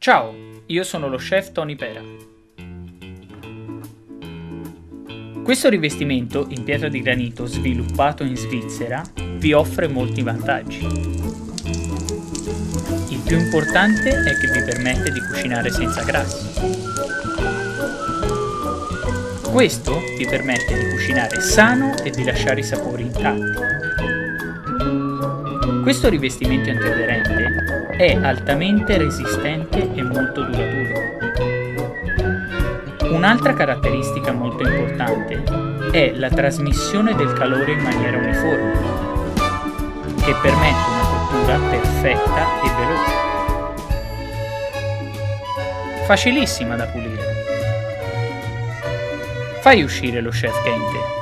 Ciao, io sono lo chef Tony Pera. Questo rivestimento in pietra di granito sviluppato in Svizzera vi offre molti vantaggi. Il più importante è che vi permette di cucinare senza grassi. Questo vi permette di cucinare sano e di lasciare i sapori intatti. Questo rivestimento antiaderente è altamente resistente e molto duraturo. Un'altra caratteristica molto importante è la trasmissione del calore in maniera uniforme, che permette una cottura perfetta e veloce. Facilissima da pulire. Fai uscire lo chef Gente.